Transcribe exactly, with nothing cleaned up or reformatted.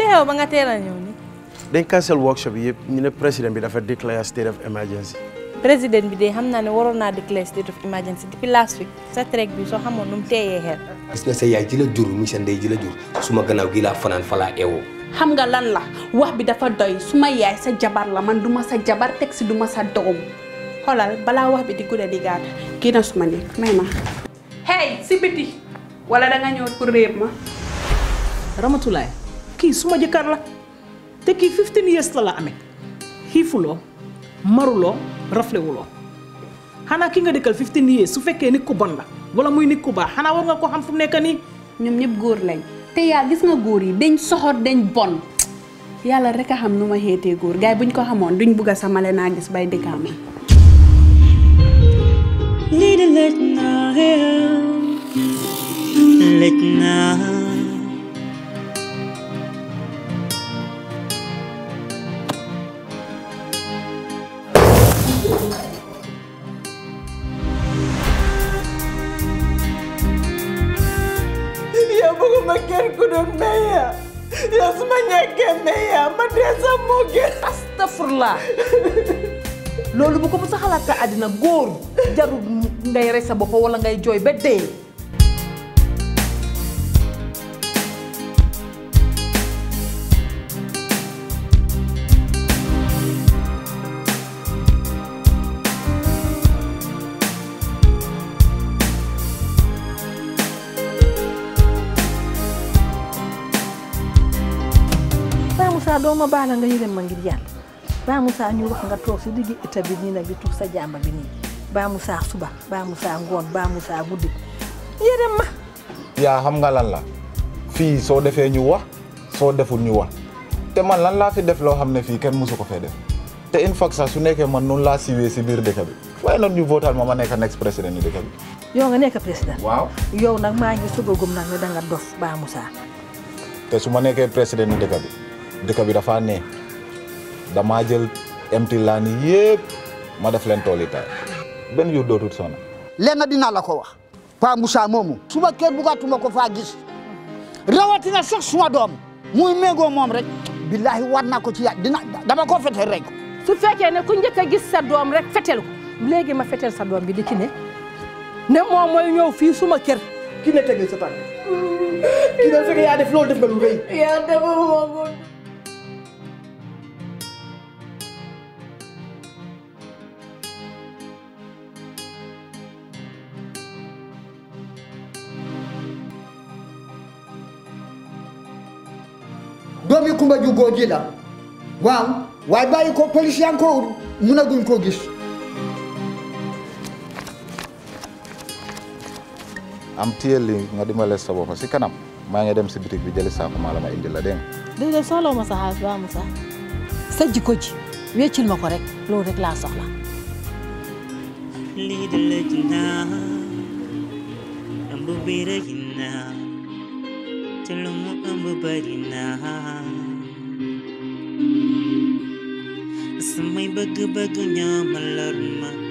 xew ba nga teel a ñëw ni dañ cancel workshop yi yëpp ñu ne président bi dafa declare state of emergency. président bi de xam naa ne waroon naa declare state of emergency depuis last week sa trek bi soo xamoon nu mu teeyee xel. gis nga sa yaay ji la jur muy sa ndey ji la jur suma gannaaw gi laa fanaan fa laa eewoo. xam nga lan la wax bi dafa doy suma yaay sa jabar la man duma sa jabar teg si duma sa doom xoolal balaa wax bi di gudda di gàtt kii na suma nekk may ma. hey si biti wala da nga ñëw pour réeb ma. Ramatulaay kii suma jëkkër la te kii fifteen years la la amee xiifuloo maruloo raflewuloo xanaa ki nga dëkkal fifteen years su fekkee nit ku bon la wala muy nit ku baax xanaa war nga ko xam fu mu nekk nii. ñoom ñëpp góor lañ te yaa gis nga góor yi dañ soxor dañ bon yàlla rek a xam nu ma xeetee góor gars yi buñ ko xamoon duñ bugg a samale naa gis bay dëkkaam. Need a let now, let now. Ya bëgguma kenn ku doon meya ya su ma ñàkkee meya ma dee sax moo gën. Astafurlah loolu bu ko mos a xalaat sa àddina góor jarul ngay rey sa bopp wala ngay jooy ba dee. Moussa doo ma baala nga yërëm ma ngir yàlla Ba Moussa ñu wax nga toog si digg état bi nii nag di tuux sa jàmba bi nii Ba Moussa suba Ba Moussa ngoon Ba Moussa guddi yërëm ma. yaa xam nga lan la fii soo defee ñu wax soo deful ñu wax te man lan laa fi def loo xam ne fii kenn mësu ko fee def te in fact sax su nekkee man noonu laa siwee si biir dëkk bi waaye noonu ñu votal ma ma nekk next président ni dëkk bi. yow nga nekk président. waaw yow nag maa ngi sugagum nag ne danga dof Ba Moussa. te su ma nekkee président ni dëkk bi dëkk bi dafa ne damaa jël empty land yëpp ma def leen tool yi taay benn yu dootul sona lenn dinaa la ko wax Pa Moussa moomu suma kër bugatuma ko faa gis rawatina sax suma doom muy méngoo moom rek billahi war naa ko ci ya dina dama ko fetel rek su fekkee ne ku njëkk a gis sa doom rek fetel ko léegi ma fetel sa doom bi di ki ne ne moom mooy ñëw fii suma kër ki ne tegee sa tànk ki ne fekk yaa def loolu def nga lu rëy yaa def moo doomi Kumba ju góor ji la waaw waaye bàyyi ko police yaa ngi ko mun a guñ koo gis. am téyel li nga dimbale sa bopp si kanam maa ngi dem si bitik bi jëli saako maa la ma indi la dégg nga. déedéet soxla ma sa xaalis Ba Moussa sa jikko ji weccil ma ko rek loolu rek laa soxla. lii de la jinaa ëmb bi rëy naa te lu mu ëmb bari naa samay bëgg-bëgg ñoo ma lor ma